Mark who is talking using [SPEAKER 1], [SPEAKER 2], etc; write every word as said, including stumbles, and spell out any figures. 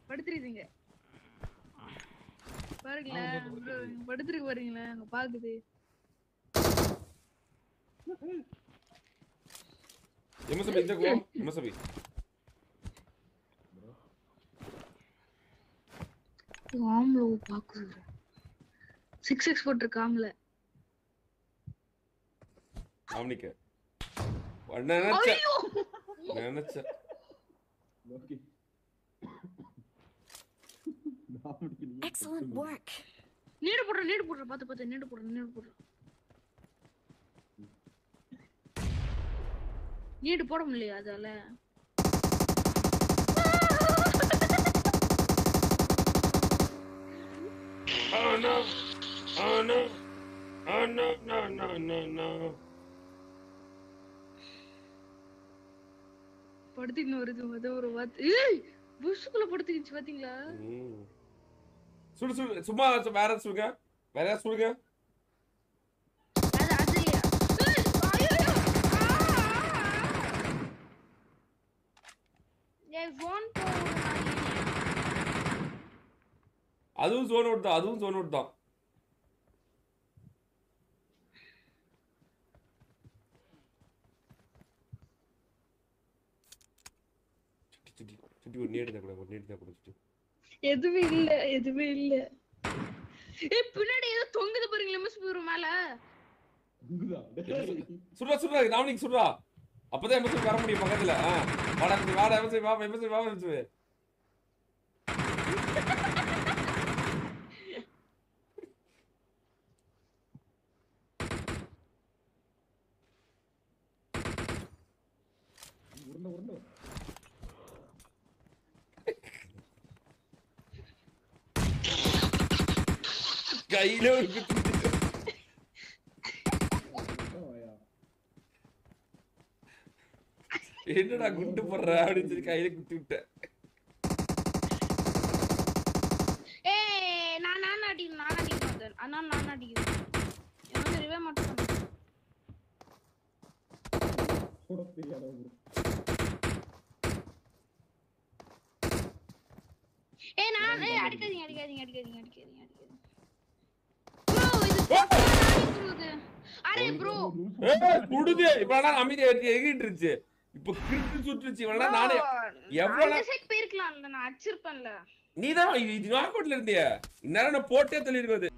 [SPEAKER 1] படுத்துறீங்க பாருங்களே ப்ரோ படுத்துருக்கு பாருங்களே அங்க பாக்குது
[SPEAKER 2] எம்எஸ்பி இந்த கோ எம்எஸ்பி
[SPEAKER 1] ஆம்லோ பாக்குது சிக்ஸ் எக்ஸ் போட்டுருக்கு ஆம்ல
[SPEAKER 2] ஆம்னிக்க நினைச்ச நினைச்ச
[SPEAKER 3] ஓகே
[SPEAKER 4] Excellent work.
[SPEAKER 1] நீடு போடுற நீடு போடுற பாத்து பாத்து நீடு போடுற நீடு போடுற நீடு போட முடியல அதால
[SPEAKER 2] Oh no oh no oh no no no no no
[SPEAKER 1] படுத்தின்னு வருது மொத ஒரு வாத்து ஏய் புஷ்குள்ள படுத்திக்கிச்சு பாத்தீங்களா
[SPEAKER 2] சுடு சுடு சும்மா வேற சொல்லுங்க வேற சொல்லுங்க
[SPEAKER 1] அது அதுலயா ஏய் ஃபோன் போடு
[SPEAKER 2] அதுவும் ஜோன் அவுட் தான் அதுவும் ஜோன் அவுட் தான் சுட்டி சுட்டி ஒரு நேடு தான் கூட ஒரு நேடு தான் கூட சுட்டி
[SPEAKER 1] எதுவே இல்ல எதுவே இல்ல ஏய் பின்னாடி ஏதோ தொங்குது பாருங்க எம்எஸ்பி ஒரு மேல
[SPEAKER 2] சுடுறா சுடுறா ராமனிக்கு சுடுறா அப்பதான் எம்எஸ்பி வர முடியும் பக்கத்துல வாடா வாடா எம்எஸ்பி வா எம்எஸ்பி வா எம்எஸ்பி
[SPEAKER 3] உருண்டை உருண்டை
[SPEAKER 2] கையில ஒரு குத்து என்னடா குண்டு போடுற அப்படின்னு சொல்லி கையில குத்தி விட்டேன்
[SPEAKER 1] ஏய் நான் நான் அடி நான் அடிக்கிறேன் அண்ணா நான் அடிக்கிறேன் எனக்கு ரிவே மட்டும்
[SPEAKER 3] போட தெரியாத ப்ரோ
[SPEAKER 1] ஏய் நான் ஏய் அடிக்காதீங்க அடிக்காதீங்க அடிக்காதீங்க அடிக்காதீங்க அடிக்காதீங்க ப்ரோ இது அரே ப்ரோ
[SPEAKER 2] ஏய் குடுதே இப்படா அமைதியா எகிட்டு இருந்துச்சு இப்போ கிரிட்டு சுட்டுச்சு இவளடா நானே எவ்வளவு
[SPEAKER 1] செக் போயிருக்கலாம்ல நான் அடிச்சிருப்பேன்ல
[SPEAKER 2] நீதான் இது நாக் அவுட்ல இருந்தியே இந்நேரம் நான் போட்டே தள்ளிருக்கது